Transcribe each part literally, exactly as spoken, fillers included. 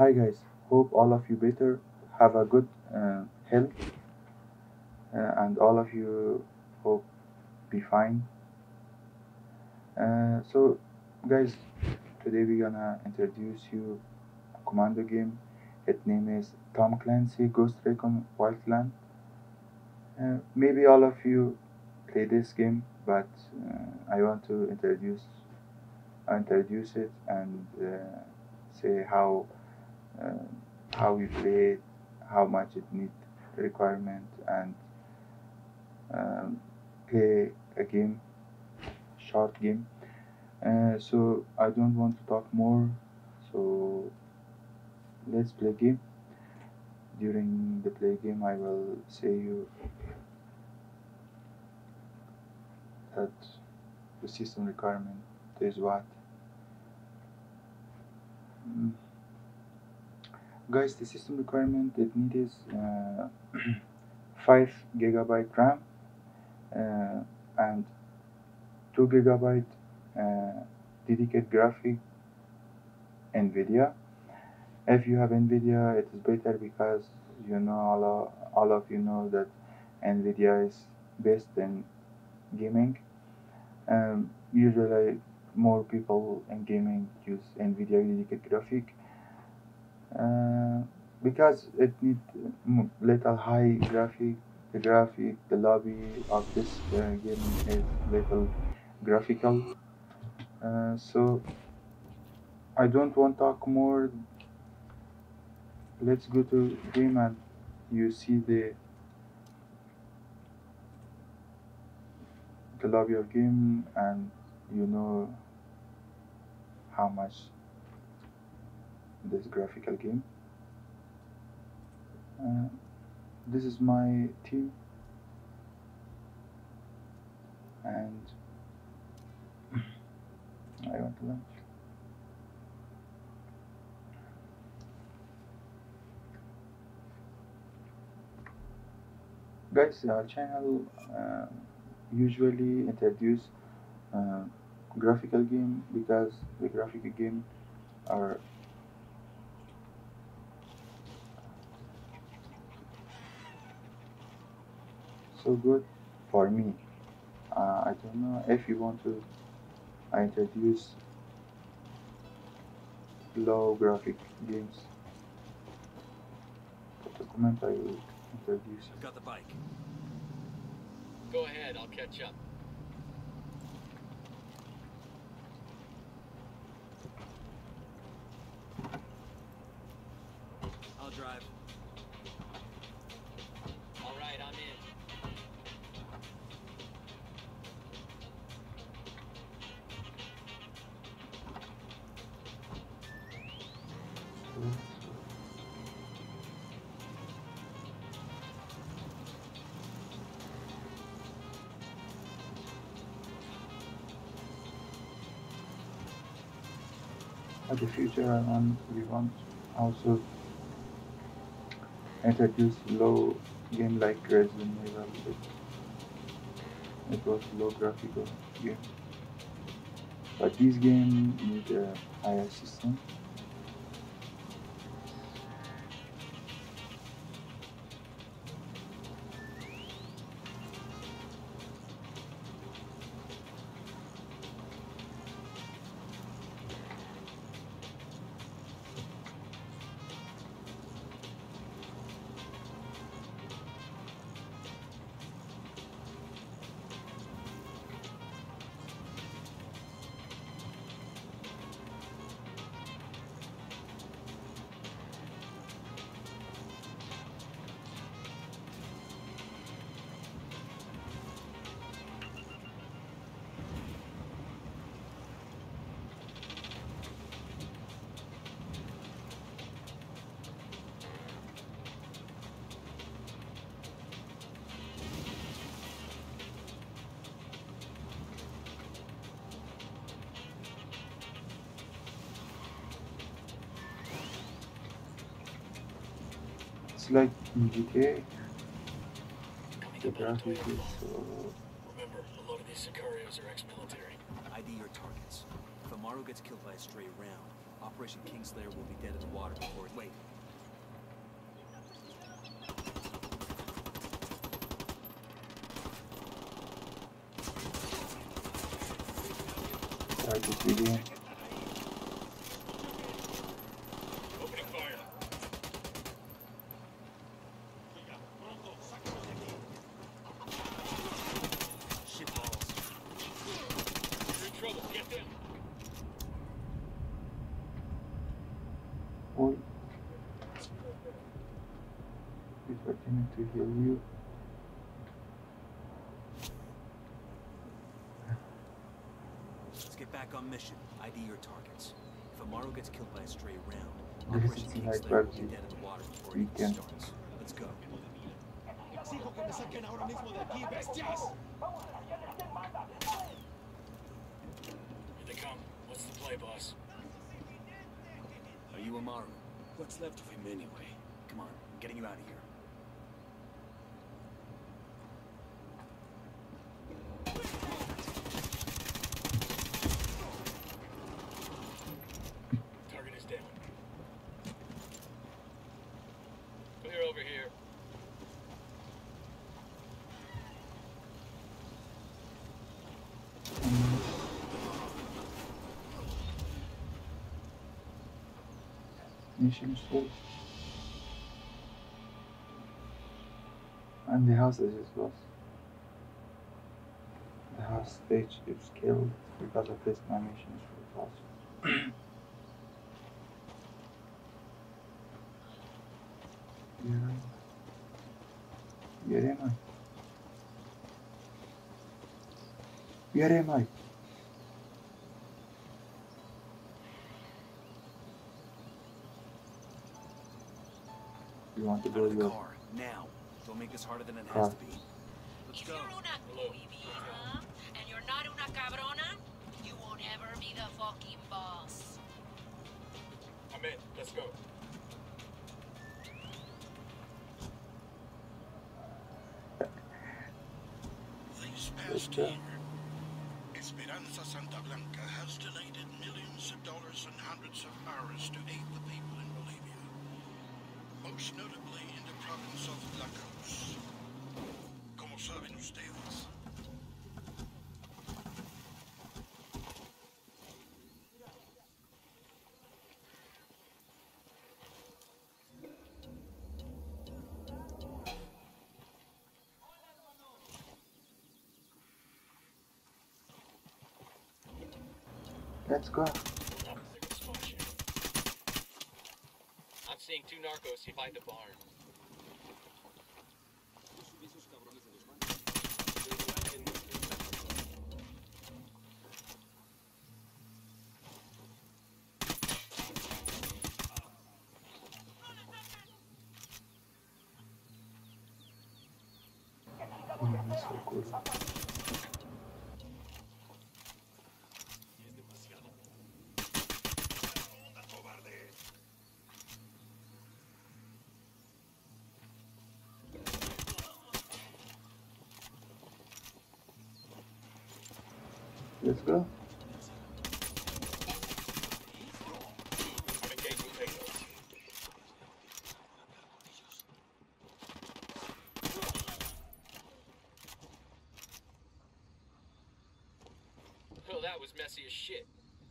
Hi guys, hope all of you better have a good uh, health uh, and all of you hope be fine. Uh, so guys, today we're gonna introduce you a commando game. Its name is Tom Clancy Ghost Recon Wildland. Uh, maybe all of you play this game, but uh, I want to introduce introduce it and uh, say how uh, how we play it, how much it need requirement, and um, play a game, short game. Uh, so I don't want to talk more. So let's play game. During the play game, I will say you that the system requirement is what. Mm. Guys, the system requirement that need is uh, five gigabyte RAM uh, and two gigabyte uh, dedicated graphic NVIDIA. If you have NVIDIA, it is better because you know all of, all of you know that NVIDIA is best in gaming. Um, usually, more people in gaming use NVIDIA dedicated graphic uh, because it need m- little high graphic. The graphic, the lobby of this uh, game is little graphical. Uh, so I don't want to talk more. Let's go to game and you see the the lobby of game and you know how much this graphical game. Uh, this is my team and I want to launch. Guys, our channel uh, usually introduce uh, graphical game because the graphical game are so good for me. Uh, I don't know if you want to I introduce low graphic games. Put a comment, I will introduce I've got the bike. Go ahead, I'll catch up. I'll drive. All right, I'm in. at the future and we want also introduce low game like Resident Evil. It, it was low graphical game, but this game need a higher system. It's like in G T A, Coming the up on a graphic is Toyota. so Remember, a lot of these Sicarios are ex-military. I D your targets. If Amaru gets killed by a stray round, Operation Kingslayer will be dead in the water before it... Wait. Target video. Opening fire. Shit balls. You're in trouble. Get them. All is working to heal you. Let's get back on mission. I D your targets. If Amaro gets killed by a stray round, This Operation is like Kingslayer will be PUBG. dead in the water before We it can- even starts. Let's go. Exijo que me saquen ahora mismo de aquí, bestias. Here they come. What's the play, boss? Are you Amaro? What's left of him anyway? Come on, I'm getting you out of here. Target is down. Clear over here. Mission full. And the hostage is lost. The hostage is killed because of this. My mission is full also. Where am I? Where am I? You want to Out go of the your car, now. Don't make this harder than it Car. has to be. Let's If go. you're una Hello. cuivija and you're not una cabrona, you won't ever be the fucking boss. I'm in. Let's go. This Let's past go. year, Esperanza Santa Blanca has donated millions of dollars and hundreds of hours to aid the people in Bolivia, most notably in the province of La Cruz. Como saben ustedes, Let's go. I'm seeing two narcos behind the barn. Mm, so cool. Let's go. I'm engaging payloads. Oh, that was messy as shit.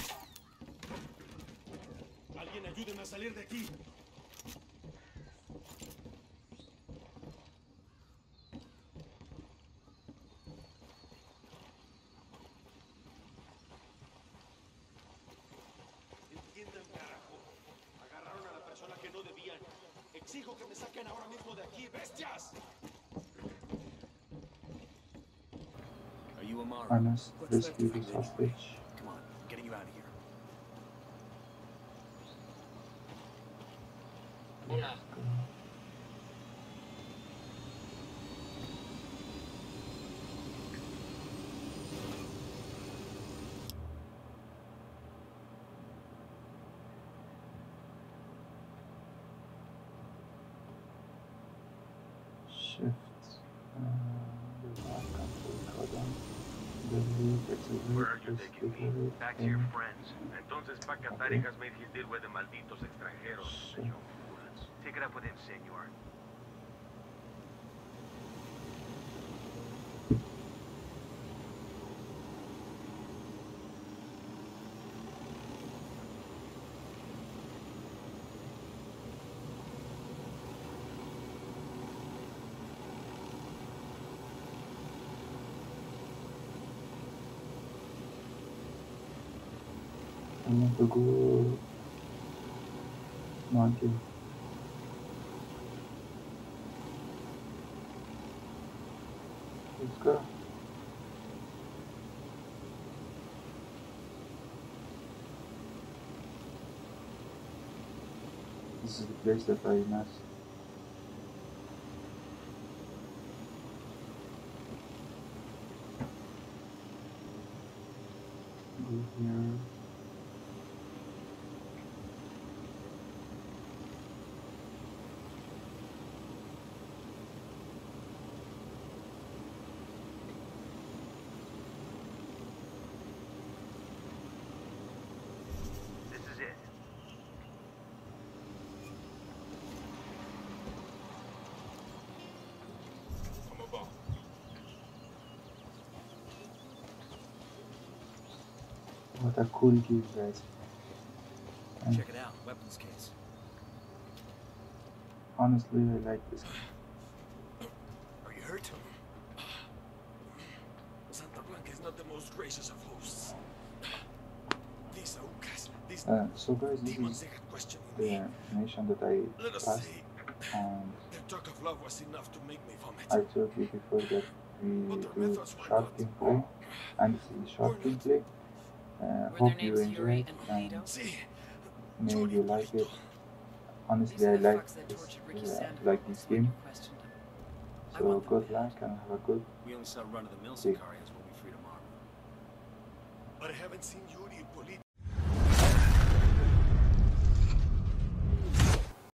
Alguien ayúdeme a salir de aquí. Entiendan, carajo. Agarraron a la persona que no debían. Exijo que me saquen ahora mismo de aquí, bestias. Are you Amaro? I must What's left rescue of him this anyway? hostage. Come on, I'm getting you out of here. Hola. Shift. Uh, the back control, hold on. Where are you taking me? Back to your friends. Entonces, Pacatari has made his deal with the malditos extranjeros, the young fools. Take it up with him, senor. I want to go monkey. Let's go. This is the place that I missed. Go here. What a cool game, guys. And Check it out, weapons case. honestly, I like this. Are you hurt? Santa Blanca is not the most gracious of hosts. These Aucas, these Uh, so guys, this demons, is they had questioning the me. mission that I Let us passed, say, and their talk of love was enough to make me vomit. I told you before that we But their do methods were short not. gameplay, and this is short Were not. gameplay. Uh, Were hope their you names enjoy Yuri it, and and Polito? See, may Yuri you like Polito. it. Honestly, These I are the like fucks that this, tortured Ricky uh, Sandoval like this when you game. questioned him. I So want them good back. luck and have a good We only sell run-of-the-mill See. Sicarios when we free tomorrow. But I haven't seen Yuri and Polito